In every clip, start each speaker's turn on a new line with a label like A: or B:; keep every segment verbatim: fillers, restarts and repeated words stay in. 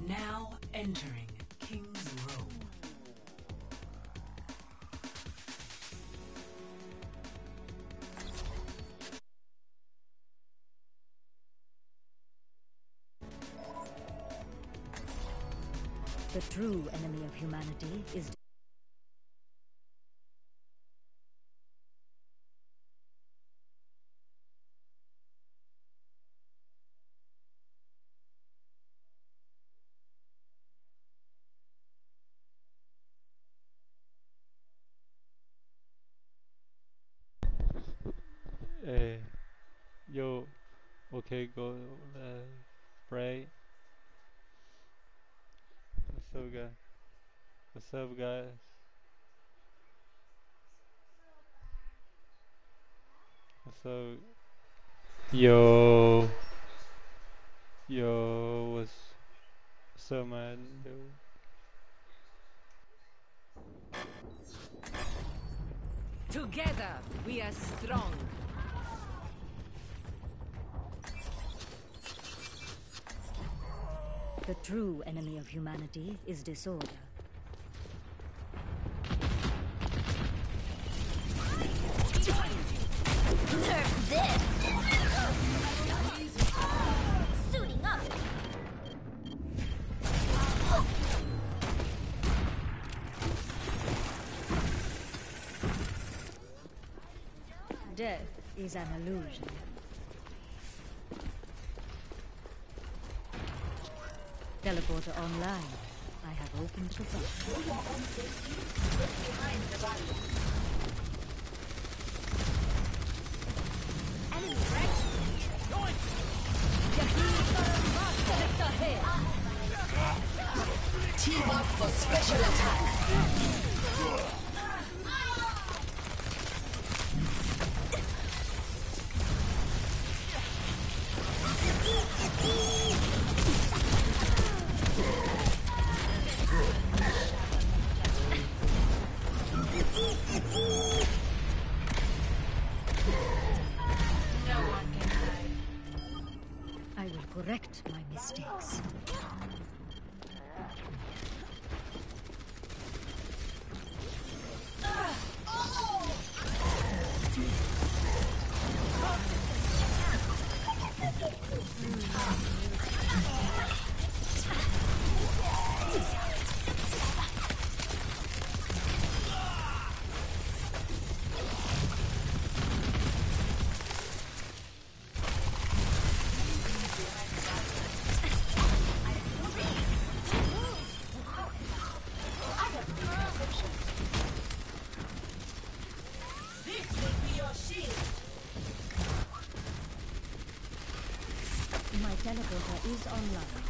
A: Now entering King's Row.
B: The true enemy of humanity is
C: Hey, yo, okay, go, let's pray. What's up, guys? What's up, guys? What's up? Yo, yo, what's, what's up, man? Yo.
D: Together, we are strong.
B: the true enemy of humanity is disorder.
E: Nerf this! Suiting up!
B: Death is an illusion. Teleporter online. I have opened the box.
E: Enemy right?
A: Team up for special attack.
B: I will correct my mistakes. My teleporter is online.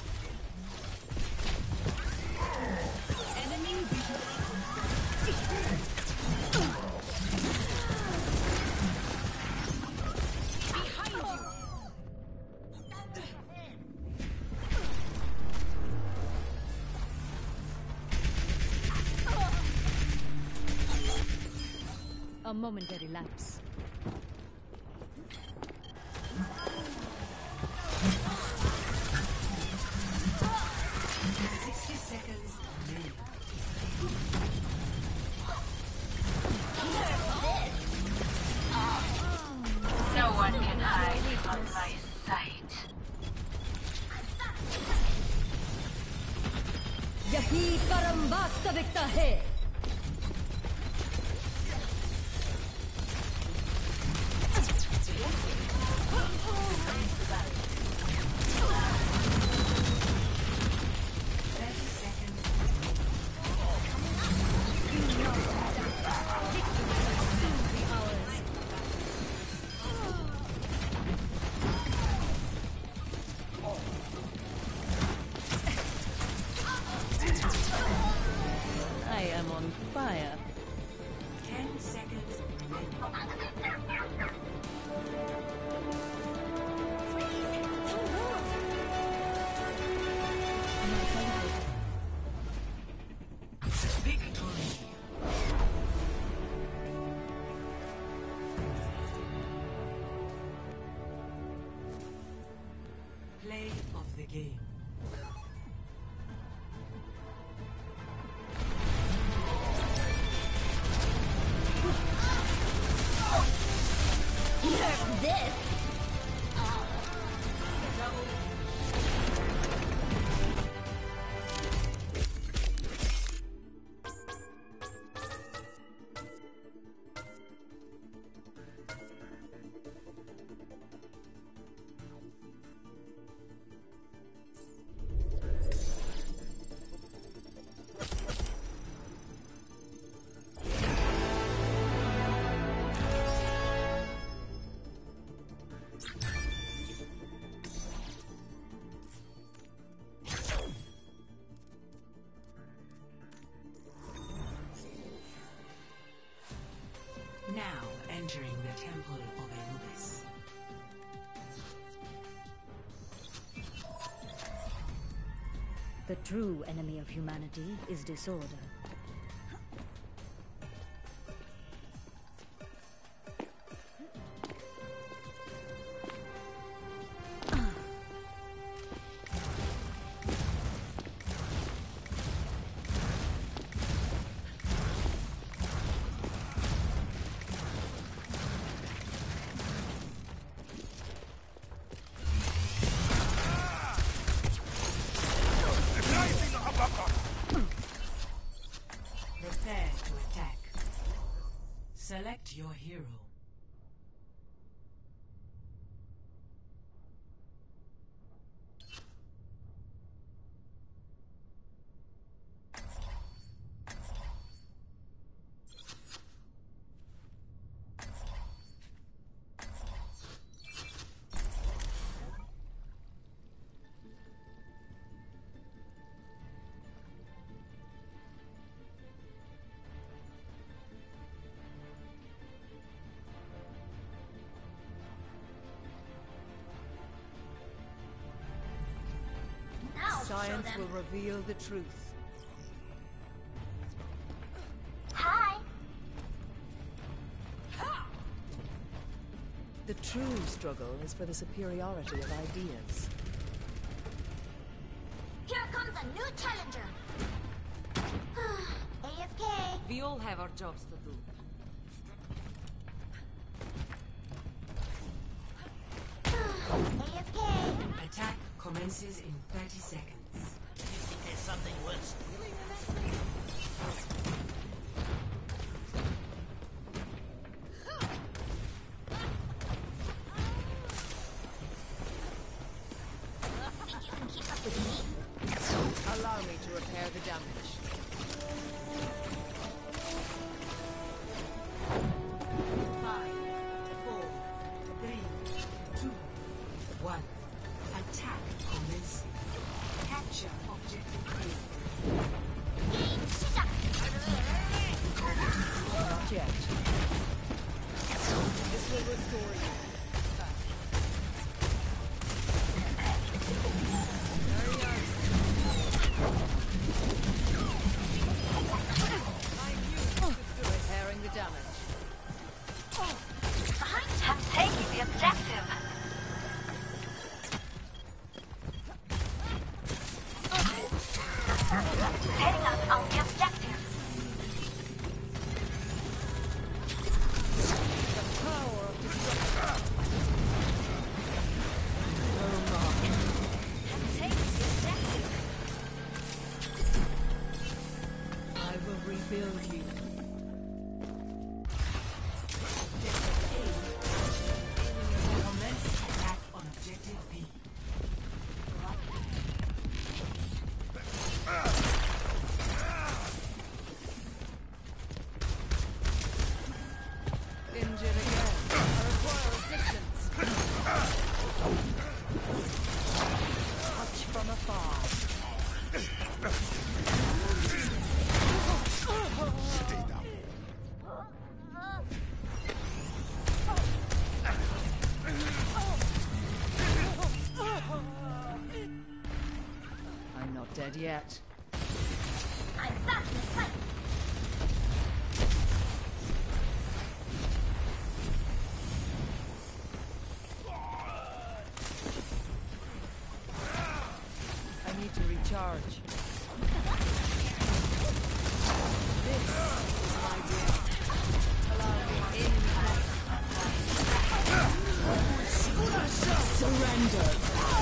B: A momentary lapse.
A: sixty seconds remaining.
F: No one can hide from my sight.
B: यही परम वास्तविकता है.
A: thirty seconds.
B: I am on fire.
A: ten seconds remaining. Victory. Play of the game.
G: entering the Temple of Anubis.
B: The true enemy of humanity is disorder.
G: Prepare to attack. Select your hero.
E: Now show
D: Science
E: them.
D: will reveal the truth.
E: Hi.
D: The true struggle is for the superiority of ideas.
E: Here comes a new challenger. A F K.
D: We all have our jobs to do.
E: A F K.
G: Attack commences in thirty seconds.
H: You think there's something worth stealing in that thing?
E: Think you can keep up with me?
D: Allow me to repair the damage.
G: Five, four, three, two, one. Attack commencing. Capture objective A.
E: Game 시작.
D: Not yet. This will restore you. Repairing the damage.
F: I'm taking the objective. Heading out on the objective.
D: The power of destruction. No more.
E: I'm taking the objective.
D: I will rebuild you.
G: Commence attack on objective B.
D: Injured again. I require assistance. Touch from afar. I'm not dead yet.
E: I'm back in the fight.
D: I need to recharge. This is my will. Allow me in. Surrender.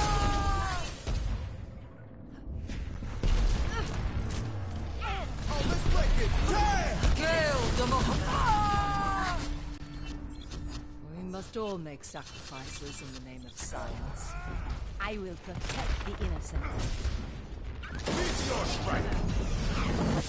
D: Kill the Mo- We must all make sacrifices in the name of science. I will protect the innocent.
H: It's your strength.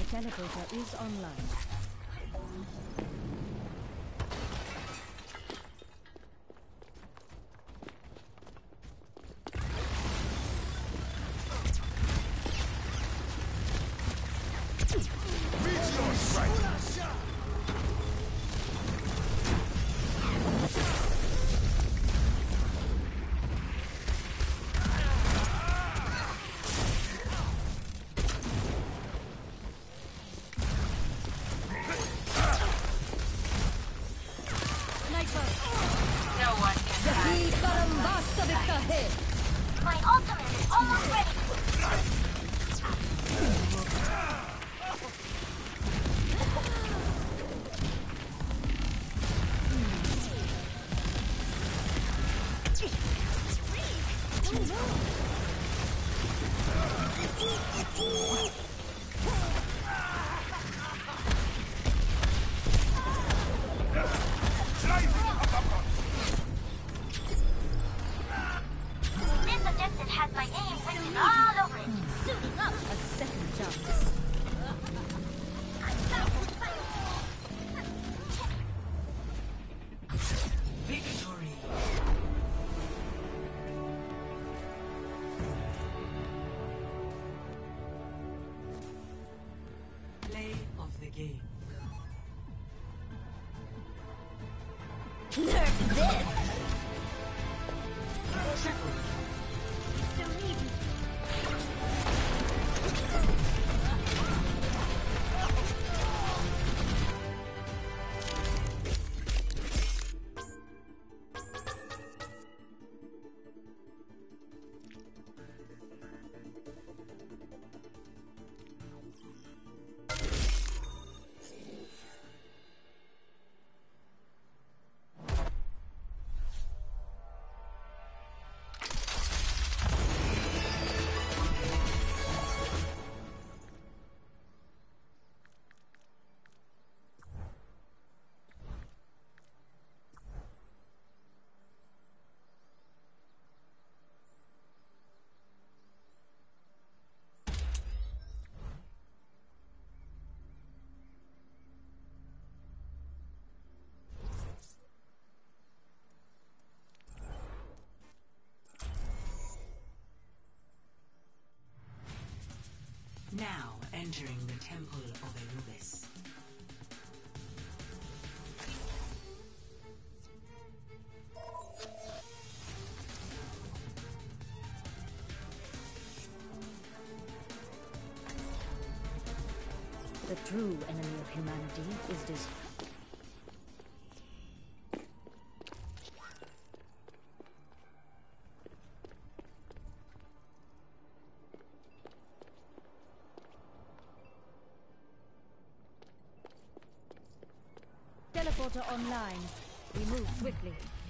B: teleporter is online.
F: No one can hide.
E: My ultimate is almost ready. This objective has my name written all over it. Suiting up.
B: A second chance.
G: Victory. Play of the game.
E: Nerf this.
G: Triple.
E: So easy.
G: Now entering the Temple of Anubis.
B: The true enemy of humanity is dis- Teleporter online. We move swiftly.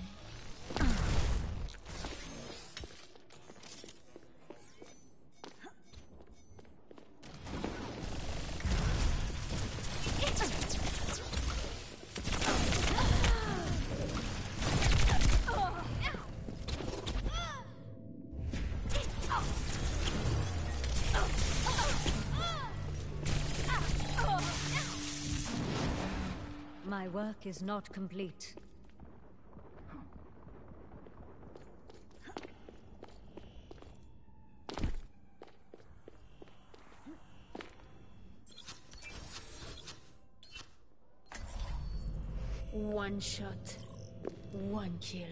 B: My work is not complete. One shot, one kill.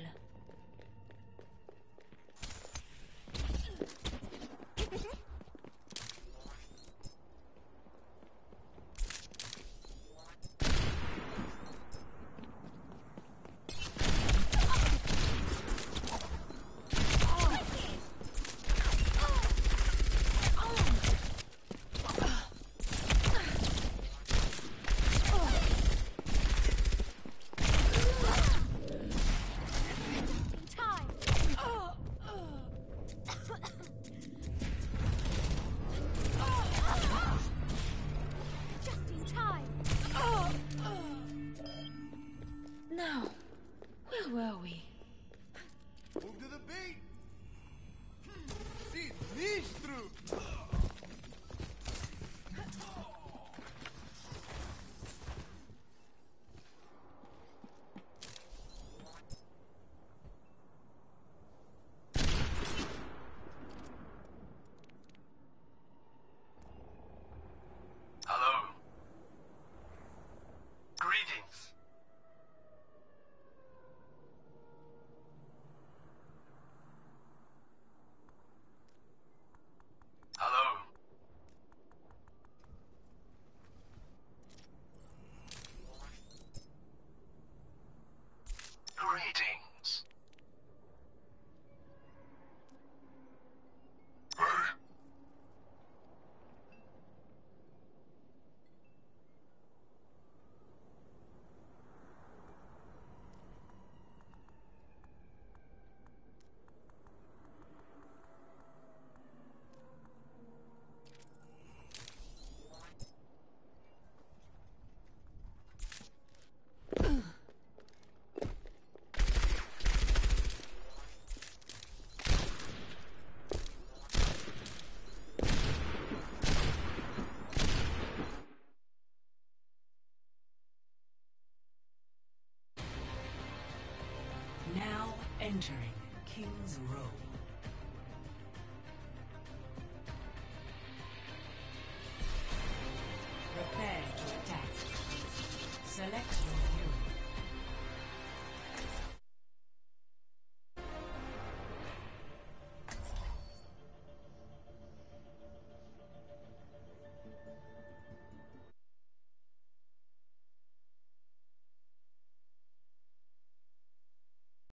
G: Entering King's Row.